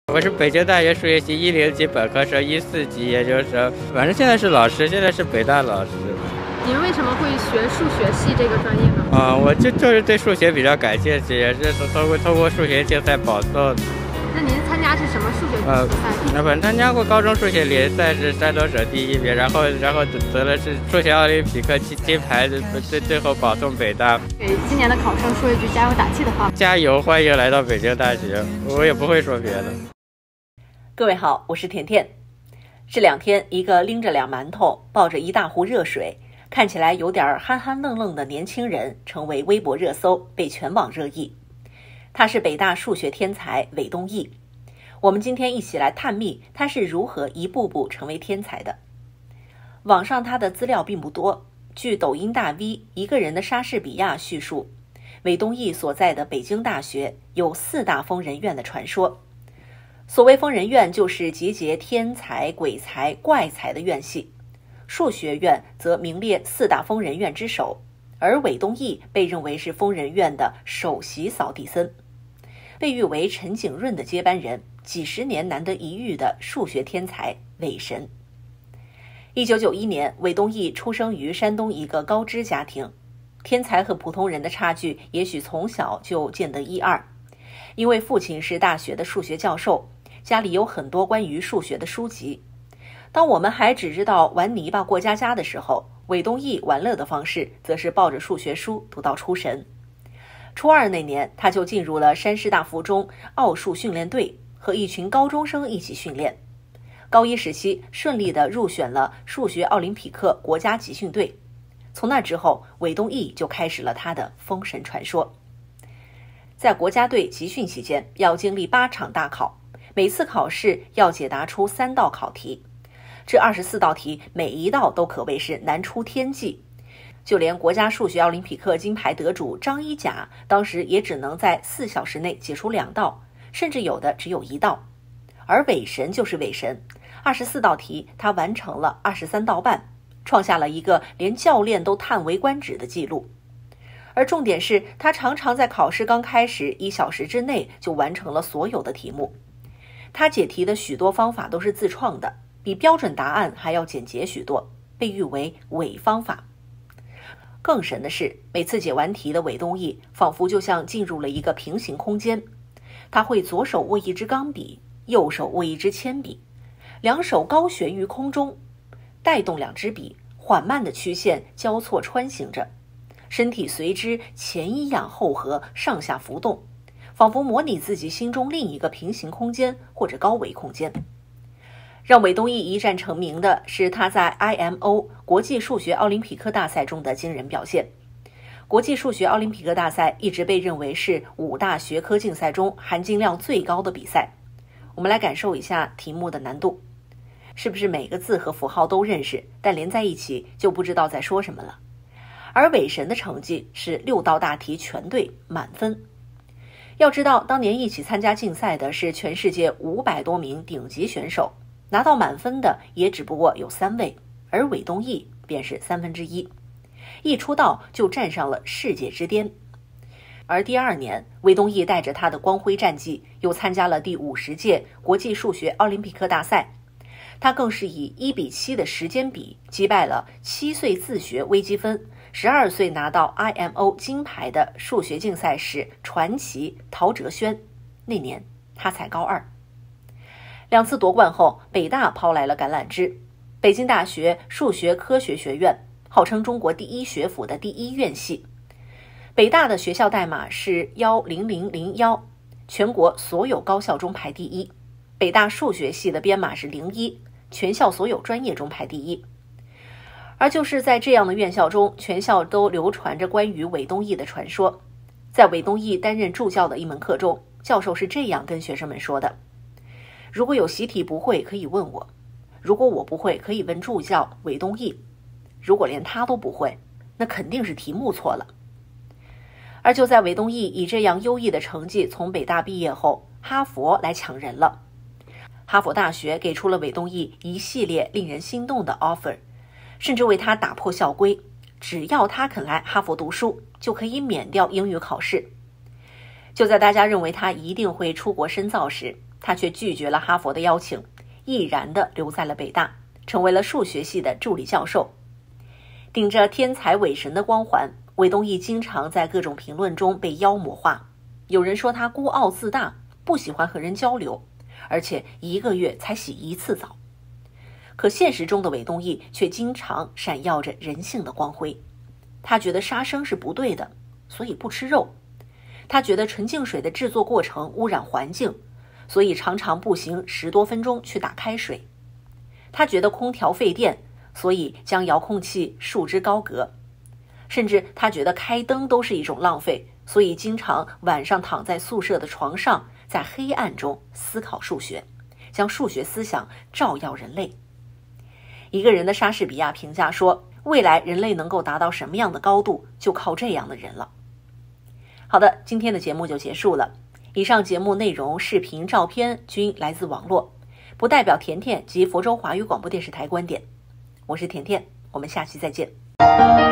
我是北京大学数学系10级本科生，14级研究生，反正现在是老师，现在是北大老师。 你们为什么会学数学系这个专业呢？ 我就是对数学比较感兴趣，也是通过数学竞赛保送的。 那您参加是什么数学比赛？ 我参加过高中数学联赛，是山东省第1名，然后得了是数学奥林匹克金牌，最后保送北大。 给今年的考生说一句加油打气的话。 加油，欢迎来到北京大学，我也不会说别的。 各位好，我是甜甜。这2天，一个拎着2馒头，抱着一大壶热水，看起来有点憨憨愣愣的年轻人成为微博热搜，被全网热议。他是北大数学天才韦东奕。我们今天一起来探秘他是如何一步步成为天才的。网上他的资料并不多，据抖音大 V 一个人的莎士比亚叙述，韦东奕所在的北京大学有4大疯人院的传说。所谓疯人院，就是集结天才、鬼才、怪才的院系。数学院则名列4大疯人院之首，而韦东奕被认为是疯人院的首席扫地僧，被誉为陈景润的接班人，几十年难得一遇的数学天才韦神。1991年，韦东奕出生于山东一个高知家庭，天才和普通人的差距也许从小就见得一二。因为父亲是大学的数学教授，家里有很多关于数学的书籍。当我们还只知道玩泥巴过家家的时候，韦东奕玩乐的方式则是抱着数学书读到出神。初2那年，他就进入了山师大附中奥数训练队，和一群高中生一起训练。高1时期顺利地入选了数学奥林匹克国家集训队。从那之后，韦东奕就开始了他的封神传说。在国家队集训期间，要经历8场大考，每次考试要解答出3道考题。这24道题每一道都可谓是难出天际，就连国家数学奥林匹克金牌得主张一甲当时也只能在4小时内解出2道，甚至有的只有1道。而韦神就是韦神，24道题他完成了23道半，创下了一个连教练都叹为观止的记录。而重点是，他常常在考试刚开始1小时之内就完成了所有的题目。他解题的许多方法都是自创的，比标准答案还要简洁许多，被誉为韦方法。更神的是，每次解完题的韦东奕仿佛就像进入了一个平行空间。他会左手握一支钢笔，右手握一支铅笔，2手高悬于空中，带动2支笔，缓慢的曲线交错穿行着，身体随之前一仰后合，上下浮动，仿佛模拟自己心中另一个平行空间或者高维空间。让韦东奕一战成名的是他在 IMO 国际数学奥林匹克大赛中的惊人表现。国际数学奥林匹克大赛一直被认为是5大学科竞赛中含金量最高的比赛。我们来感受一下题目的难度，是不是每个字和符号都认识，但连在一起就不知道在说什么了？而韦神的成绩是6道大题全对，满分。要知道，当年一起参加竞赛的是全世界500多名顶级选手，拿到满分的也只不过有3位，而韦东奕便是1/3，一出道就站上了世界之巅。而第2年，韦东奕带着他的光辉战绩，又参加了第50届国际数学奥林匹克大赛。他更是以1:7的时间比击败了7岁自学微积分、12岁拿到 IMO 金牌的数学竞赛史传奇陶哲轩。那年他才高2。2次夺冠后，北大抛来了橄榄枝。北京大学数学科学学院号称中国第1学府的第1院系。北大的学校代码是10001，全国所有高校中排第1。北大数学系的编码是01，全校所有专业中排第1。而就是在这样的院校中，全校都流传着关于韦东奕的传说。在韦东奕担任助教的一门课中，教授是这样跟学生们说的：如果有习题不会，可以问我；如果我不会，可以问助教韦东奕；如果连他都不会，那肯定是题目错了。而就在韦东奕以这样优异的成绩从北大毕业后，哈佛来抢人了。哈佛大学给出了韦东奕一系列令人心动的 offer， 甚至为他打破校规，只要他肯来哈佛读书，就可以免掉英语考试。就在大家认为他一定会出国深造时， 他却拒绝了哈佛的邀请，毅然地留在了北大，成为了数学系的助理教授。顶着天才伪神的光环，韦东奕经常在各种评论中被妖魔化。有人说他孤傲自大，不喜欢和人交流，而且1个月才洗1次澡。可现实中的韦东奕却经常闪耀着人性的光辉。他觉得杀生是不对的，所以不吃肉。他觉得纯净水的制作过程污染环境，所以常常步行10多分钟去打开水。他觉得空调费电，所以将遥控器束之高阁。甚至他觉得开灯都是一种浪费，所以经常晚上躺在宿舍的床上，在黑暗中思考数学，将数学思想照耀人类。一个人的莎士比亚评价说，未来人类能够达到什么样的高度，就靠这样的人了。好的，今天的节目就结束了。以上节目内容、视频、照片均来自网络，不代表甜甜及佛州华语广播电视台观点。我是甜甜，我们下期再见。